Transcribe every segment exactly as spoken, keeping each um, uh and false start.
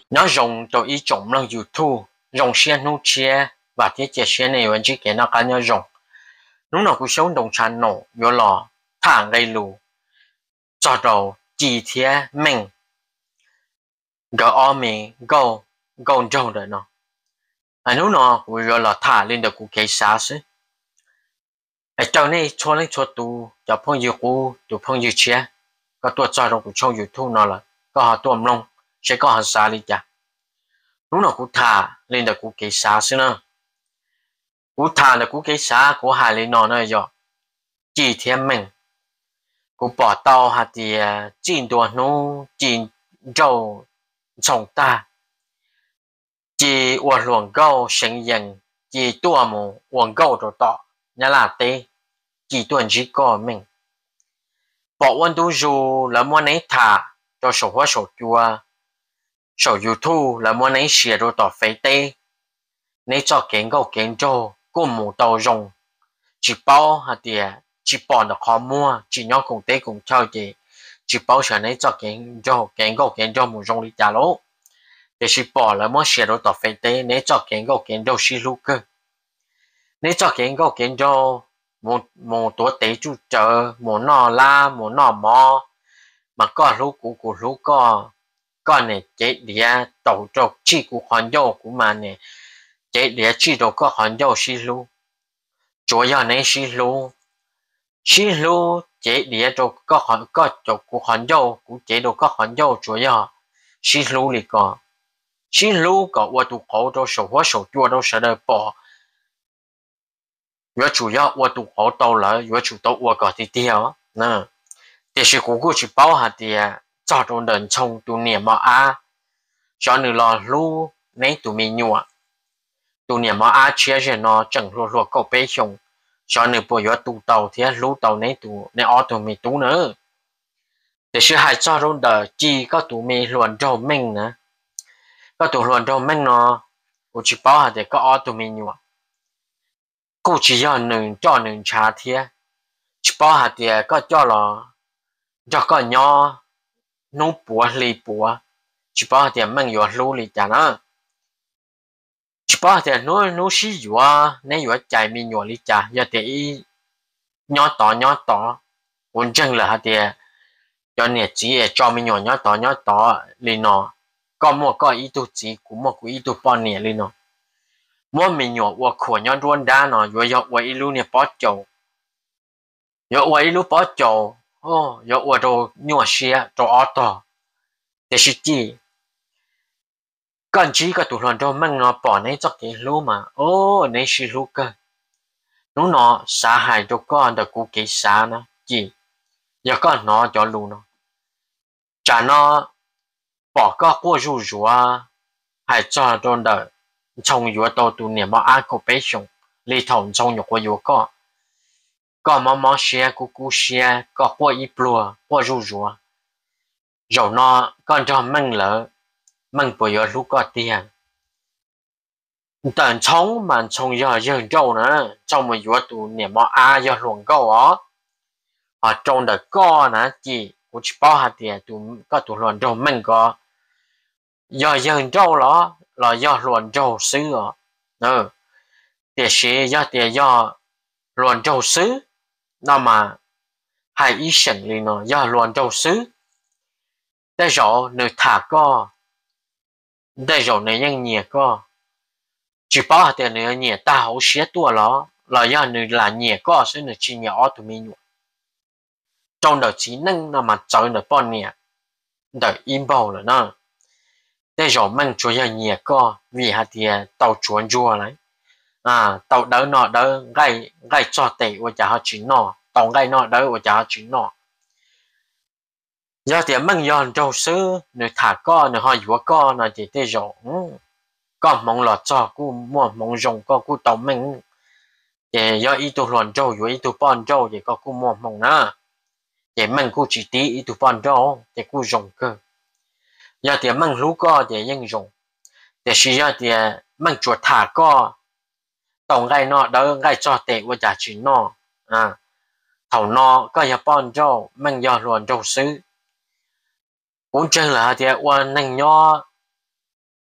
nó dùng tôi ý trồng lần YouTube dùng xe nút chia và thiết chế xe này vẫn chỉ cái nó cá nhau dùng lúc nào cũng sống đồng sản nổ vô lò thả gây lù cho đầu chỉ thiết mình gỡ o mình go go trâu rồi nó anh lúc nào cũng vô lò thả lên được cũng cái xa xí ở trong này cho lên cho tu cho phong yêu cũ tu phong yêu chia có tôi cho đâu cũng trong YouTube nó là có họ tuồng long sẽ có họ xa đi chả lúc nào cũng thả lên được cũng cái xa xí nữa cú thà là cú cái xã cú hai lên nó nữa rồi chỉ thiên mình cú bỏ tàu hạt thì chín đua nó chín trâu trồng ta chỉ uổng luồng câu sinh nhân chỉ tua mù uổng câu rồi tọ nhà là tê chỉ tuần chỉ có mình bỏ quân tu dù là muốn ấy thả cho sổ hóa sổ chua sổ YouTube là muốn ấy xìa rồi tọ phê tê nếu cho kiến câu kiến trâu cũng mù tàu rồng chỉ bao hạt tiền chỉ bỏ được khó mua chỉ nhau cùng tế cùng chơi thì chỉ bao giờ này cho kiện cho kiện gốc kiện cho một trong đi trả lỗ để chỉ bỏ là mua xe đồ tập phê tế nếu cho kiện gốc kiện cho xí lúc cơ nếu cho kiện gốc kiện cho một một tuổi tế chú chờ một nọ la một nọ mò mà có lúc của của lúc có có này chế địa tổ cho chỉ của hoàn dâu của mà này chế địa chỉ đồ có hoàn dâu xí lúc chủ yếu này xí lúc xí lu chế địa cho có hoàn có cho của hoàn dâu của chế độ có hoàn dâu chủ yếu xí lu thì có xí lu có我读好多手或手做都是的bỏ我主要我读好多了我主动我搞的掉那但是姑姑去包下的找着人从度年嘛啊cho nên là lu nấy tụi mình nhua tụi niệm mà á chia cho nó chẳng luôn luôn có bé xong cho nên bây giờ tụ tàu thì lú tàu này tụ này ở tụi mình tụ nữa để sự hai cho luôn đời chỉ có tụi mình luận đầu mình nữa có tụi luận đầu mình nó cũng chỉ bảo hạt để có ở tụi mình nhua cũng chỉ cho nương cho nương trà thì chỉ bảo hạt để có cho là cho có nhỏ nấu bùa lì bùa chỉ bảo hạt để mình vừa lú lì chả nữa chỉ bảo hạt nó nó xí vừa nếu vừa chạy mình vừa lì chả giờ để nhỏ tỏ nhỏ tỏ quân chân là hạt địa cho nên chỉ cho mình nhỏ nhỏ tỏ nhỏ tỏ lên nó có một có ý đồ chỉ cũng một cái ý đồ bao nhiêu lên nó mỗi mình nhỏ và khổ nhỏ luôn đa nó rồi giờ vậy luôn nè bỏ chầu giờ vậy luôn bỏ chầu ô giờ vậy đồ nhỏ xe đồ ô tô để xử gì cần chỉ có tụi lần đâu mang nó bỏ này cho cái lú mà ô này xử lú cơ nó nó xã hại cho con được cụ cái xã nó gì giờ con nó cho luôn nó chả nó bỏ có qua rủ rủ à hay cho trong đời trong yếu tố tu niệm mà ăn của bé熊里头trong nhiều qua yếu có có mà mà xe của cụ xe có qua ít lúa qua rủ rủ rồi nó con cho mình lỡ mình bây giờ lúc có tiền tận trong mà trong giờ giờ đâu nữa trong một yếu tố niệm mà ăn giờ luồng câu á ở trong đời có nè chỉ cũng chỉ bảo hạt tiền tụ có tụ luận đâu mình có giờ giờ đâu đó là do luận đâu xứ ở ừ tiền sĩ do tiền do luận đâu xứ nó mà hay ý sinh liền nó do luận đâu xứ đây rồi người thả co đây rồi người nhân nhẹ co chỉ bảo hạt tiền người nhẹ ta hậu xé tua đó là do người là nhẹ co xứ người chỉ nhỏ tụi mình trong đời chỉ năng nó mà chơi được bao nhiêu đời im bao rồi nó đây rồi mình chủ yếu nhiều có vì hạt thì tàu chuẩn chua này à tàu đỡ nọ đỡ gai gai cho tệ của cha họ chỉ nọ tàu gai nọ đỡ của cha họ chỉ nọ giờ thì mình dọn trâu sư người thả co người họ vừa co là chỉ đây rồi có mong lọt cho cô mua mong rồng có cô tàu mình để do ý tụ luận trâu vừa ý tụ bon trâu thì có cô mua mong nữa để mình cũng chỉ tí ý tụ bon trâu để cô rồng cơ giờ thì mình lú co để nhân rồng để sử dụng thì mình chuột thả co tổng gai nọ đỡ gai cho tệ của trả chỉ nọ à thầu nọ có nhà bon trâu mình giờ luận trâu sư cũng chân là thì quan năng nho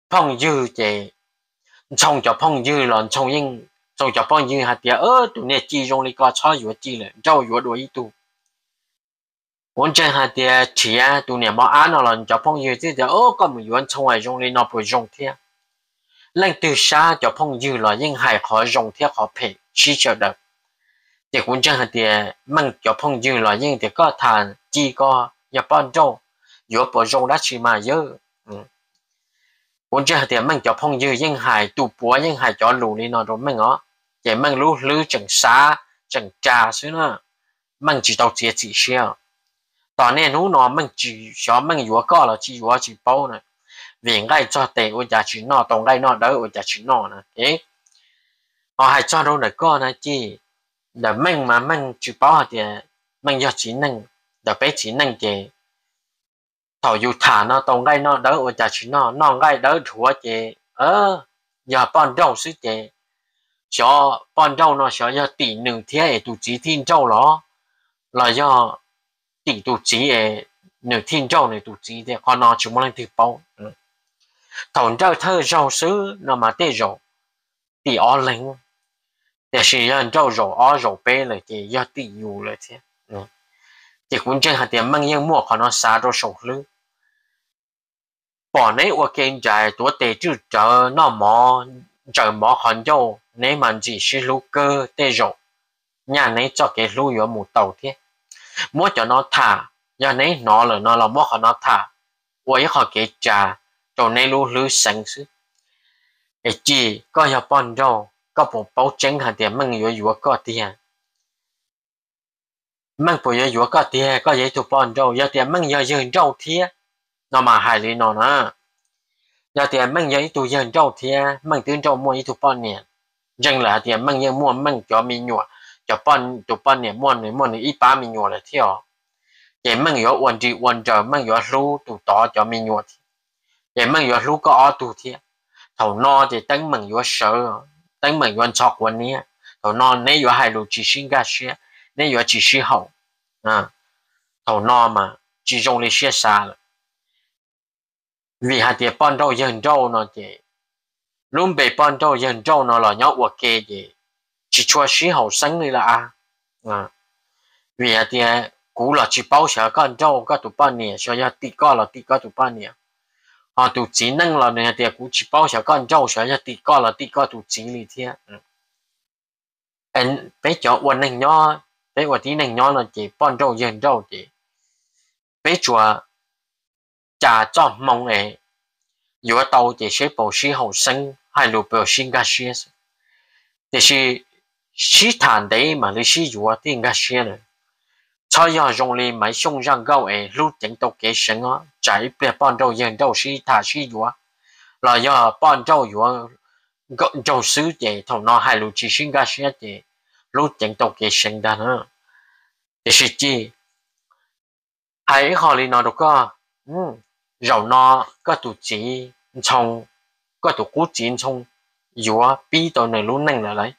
phong dư chế trong cho phong dư là trong những trong cho phong dư hạt địa ơ tụ nè chỉ dùng lý có cho yếu chỉ là cho yếu đối tụวันเจหาเดียเชียตัวเนี่ยมาอ่านแล้วจะพงยืดที่เดียวโอ้ก็ไม่ยวนชงไอ้ยงเลยนอไปยงเทียเล่นตัวช้าจะพงยืดแล้วยิ่งหายขอยงเทียขอเพจชี้เฉดเด็กวันเจหาเดียมันจะพงยืดแล้วยิ่งเด็กก็ทานจีก็อย่าป้อนโจอยู่ปยงรัชมาเยอะวันเจหาเดียมันจะพงยืดยิ่งหายตัวปัวยิ่งหายจอหลูนี่นอตรงมันอ๋อเดี๋ยวมันรู้ลื้อจังช้าจังจ้าซินะมันจะต้องเจียจีเชียวตอนนี้หนูนอนมันจีชอบมันอยู่ก็แล้วจีอยู่จีเป้านะเวียงไก่จอเตะว่าจะจีนอตรงไก่นอเด้อว่าจะจีนอนะเอ๊ะพอให้จอดูหน่อยก็นะจีเดี๋ยวมันมามันจีเป้าเดี๋ยวมันอยากจีนั่งเดี๋ยวไปจีนั่งเจต่ออยู่ฐานนอตรงไก่นอเด้อว่าจะจีนอนอนไก่เด้อถัวเจเอออย่าป้อนเจ้าสิเจชอป้อนเจ้าเนาะชออย่าตีหนึ่งเที่ยตูจีทิ้งเจ้าหรอเราอย่าตีตูจีเอหนึ่งทิ้งเจ้าหนึ่งตูจีเดียคนนอนชิมอะไรที่เป้าถอนเจ้าเธอเจ้าซื้อนำมาเตะเจ้าตีอ้อเล็งแต่สิ่งยันเจ้าเจ้าอ้อเจ้าเป้เลยที่ยอดตีอยู่เลยเทียเด็กคุณเจ้าหาเดียมันยังมั่วคนนอนซาโดโชลึป่อในว่าเกณฑ์ใจตัวเตะจืดเจอหน้าหมอเจอหมอคนเจ้าในมันจีชิลูกเกอเตะเจ้าnhà này cho cái lưu ở một tàu thế mua cho nó thả nhà này nó là nó là mua họ nó thả với họ cái trà cho nên lưu lưu sáng xứ để chỉ có nhà bọn đâu có một bao trứng hạt tiền mang yếu yếu có tiền mang bộ yếu yếu có tiền có giấy tụ bọn đâu nhà tiền mang yếu yếu đâu thế nó mà hại lý nó nè nhà tiền mang yếu tụ yếu đâu thế mang tiền đâu mua yếu tụ bọn nè rằng là tiền mang yếu mua mang cho mình nhọจะป้อนตัวป้อนเนี่ยม้วนเนี่ยม้วนเนี่ยอีป้ามีหยวดเลยเที่ยวเดี๋ยวมันอยู่วันจีวันเจอมันอยู่รู้ตัวต่อจะมีหยวดเดี๋ยวมันอยู่รู้ก็อ้อตัวเที่ยวถอนอจะตั้งมันอยู่เสือตั้งมันอยู่ช็อกวันนี้ถอนอเนี่ยอยู่ให้รู้จีชิงกาเชียเนี่ยอยู่จีชิเขาอ่าถอนอมาจีจงเลยเสียสาละvì hạt tiềnป้อนđâu dân đâu nó chỉ luôn bịป้อนđâu dân đâu nó là nhóc vật kê gì chỉ cho sĩ hậu sinh này là à à vì thì cũ là chỉ bảo sợ con trâu có tụ bao nhiêu sợ ya tị có là tị có tụ bao nhiêu họ tụ chỉ năng là này thì cũ chỉ bảo sợ con trâu sợ ya tị có là tị có tụ chỉ lý thế anh bé cho quan năng nhỏ bé quan tí năng nhỏ là chỉ bao trâu dân trâu chỉ bé chùa trả cho mong này vừa tàu chỉ sẽ bảo sĩ hậu sinh hay là bảo sinh cái gì thì是西坦的嘛，你是有啊，点解些呢？才要用力买胸上高诶，路整到几成啊？在别帮到人到西塔西有啊，来要帮到有啊，个做事的同那还路只新个些的，路整到几成的呢？就是指喺學你那度個，嗯，由那個度子從個度古剪從有啊，逼到你路能嚟。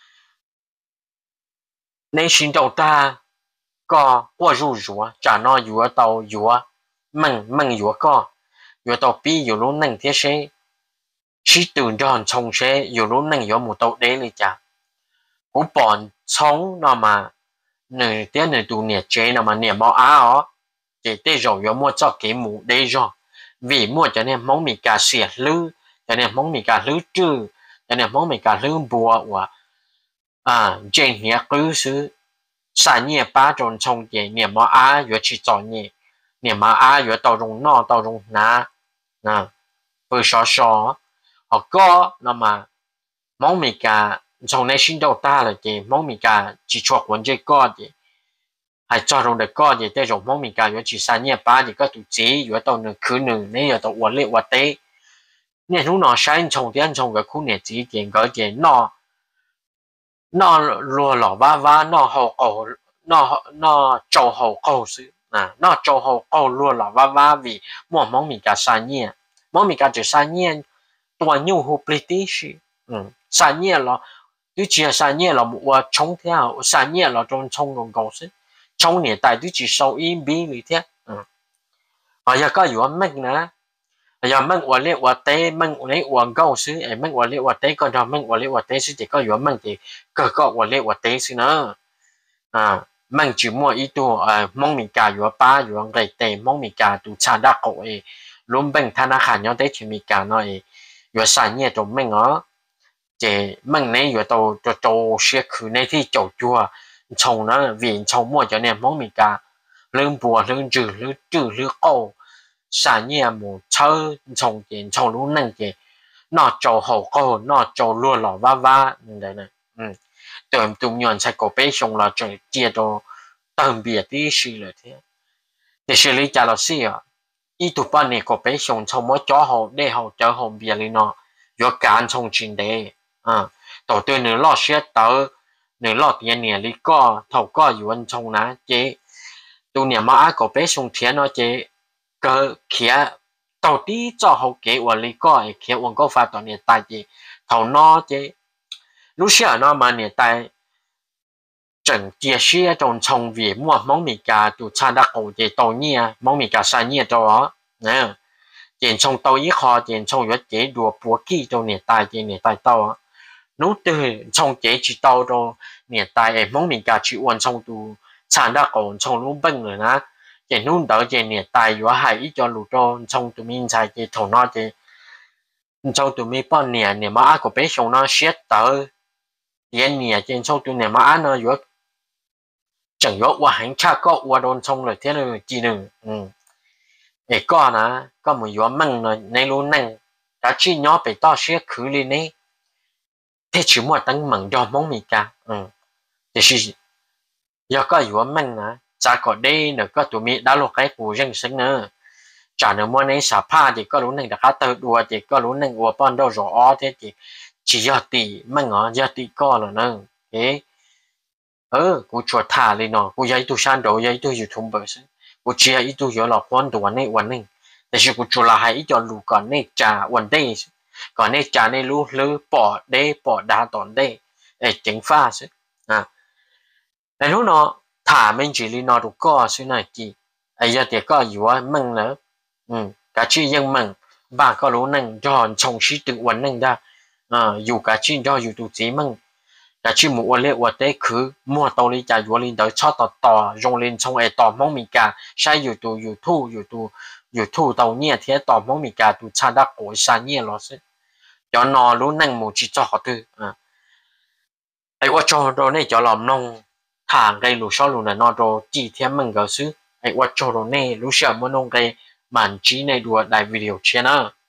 ในชินโดตาก็ว่ารู้อยู่ว่าจานออยู่ว่าเตาอยู่ว่ามันมันอยู่ก็อยู่เตาปีอยู่รู้นั่งเทียเชชิตื่นจอนชงเชอยู่รู้นั่งอยู่หมู่เตาเดเลยจ้ะกูปอนชงนอมาหนึ่งเตี้ยหนึ่งตัวเนี่ยเจนอมาเนี่ยบอกอ้าอ๋อเจเตจอยู่มัวจอกเกหมูเดจอvìมัวจะเนี่ยมองมีการเสียลื้อจะเนี่ยมองมีการลื้อจื้อจะเนี่ยมองมีการลื้อบัวว่า啊，这些故事三年八种从业，年末二月去做业，年末二月到容纳到容纳，啊，不少少，好个那么，某米个从内心到大了的，某米个只错混这个的，还做容的个的，这种某米个月去三年八的个都接，月到能可能你要到我嘞我得，你如果山从点从个苦年几点个点那。nó lùa lỏ ba ba nó hậu cổ nó nó trâu hậu cổ sự à nó trâu hậu cổ lùa lỏ ba ba vì mua món mì cả sa nhẹ món mì cả chỉ sa nhẹ tua nhiều hộp British ừ sa nhẹ là tôi chỉ sa nhẹ là một chống theo sa nhẹ là trong trong đồng cầu sự trong年代tôi chỉ sau im bi lý thế ừ ở nhà cóอยู่mấy nè giờ mình quản lý quản tế mình quản lý quản gạo xứ ấy mình quản lý quản tế còn đó mình quản lý quản tế xứ thì có yếu mình thì cơ có quản lý quản tế xứ nữa à mình chỉ mua ít tu à mong mình cả yếu ba yếu ngày tệ mong mình cả tu cha đa cổ ấy luôn bên thà khả nhau tế chỉ mình cả nói yếu sản nghiệp của mình đó chỉ mình này yếu tàu cho tàu xe khử này thì chỗ chùa trồng nó vì trồng mua cho nên mong mình cả lương bùa lương trừ lương trừ lương cổ sản nghiệp một chơi trồng tiền trồng lúc năng gì nó trầu hậu cô nó trầu luôn lỏ va va đấy này ừ tưởng tụi nhọn sẽ có bé xong là trời chia đồ tầm biệt đi xí rồi thế để xử lý cho nó xí à ít tụi bạn này có bé xong trong mỗi chỗ hậu để hậu cho hậu biệt đi nó do cán trong chuyện đấy à tổ tôi nữa lo xét tớ nữa lo tiền nè đi co thầu coอยู่anh trong ná chế tụi nhà mà có bé xong tiền nó chế cơ kia đầu tí cho hậu kế của lý coi kia uống có pha toàn nhiệt tài gì thầu nó chứ lúc xưa nó mà nhiệt tài整解释种从为么某米家都参加过的多年某米家三年多呢tiền trong tàu ý họ tiền trong yếu chế đùa bùa kỳ trong nhiệt tài tiền nhiệt tài tàu nếu từ trong chế chỉ tàu đó nhiệt tài mong mình cả chịu hoàn trong tu sản đã còn trong lúc bận rồi nè tiền nung đỡ tiền nhiệt tài yếu hay ít cho lụt đó trong tụi mình xài tiền thầu nó tiền trong tụi mình bao nhiêu nhiệt mà có bé xong nó xét tờ tiền nhiệt tiền trong tụi nhiệt mà nó yếu chẳng yếu và hành cha có và đồn trong rồi thế này chỉ đừng ừ để có nè có một yếu măng rồi này luôn năng đã chỉ nhỏ bị to xét khử lên này thế chỉ một tăng măng cho mong mình cả ừ thì chỉ giờ có yếu măng nè cha có đây nữa có tụi mình đã lo cái của dân sinh nữa chả nữa mua này xả pha thì có lúc này đã khá tự đùa thì có lúc này của bọn đâu rõ thế thì chỉ giờ tỷ măng ở giờ tỷ có rồi nè thế ừกูชวนท่าเลยเนาะกูย้ายตัวฉันโดยย้ายตัวอยู่ทุ่งเบอร์ซึ่งกูเชียร์อีตัวอยู่หลอกวันตัววันนี้วันนึงแต่ฉันกูชวนละให้อีจอลูก่อนนี่จ่าวันได้ก่อนนี่จ่านี่รู้หรือปอดได้ปอดดาตอนได้ไอ้จิงฟ้าซึ่งอ่ะไอ้รู้เนาะท่ามันจีลีเนาะดูก็ซึ่งน่ะจีไอ้ยาเด็กก็อยู่ว่ามึงเนาะอืมกะชื่อยังมึงบ้าก็รู้นั่งย้อนชงชีตึกวันนึงได้อ่าอยู่กะชื่อย่ออยู่ตัวจีมึงแต่ชื่อหมู่เล็กว่าได้คือมั่วตัวนี้จะอยู่ลินเดอชอบต่อต่อโรงเรียนชงไอต่อมองมีกาใช้อยู่ตัวอยู่ทู่อยู่ตัวอยู่ทู่ตัวเนี่ยที่ต่อมองมีกาตัวชาดักโอยชาเนี่ยหรอสิย้อนนอรู้นั่งหมู่จีจ่อตัวอ่ะไอ้ว่าจอโดนี่จะหลอมนงทางไกลูชอลูน่ะนอโดจีเทียมมึงก็ซื้อไอ้ว่าจอโดนี่รู้เชื่อมันนงไกมันจีในดูได้วิดีโอเชนอ่ะ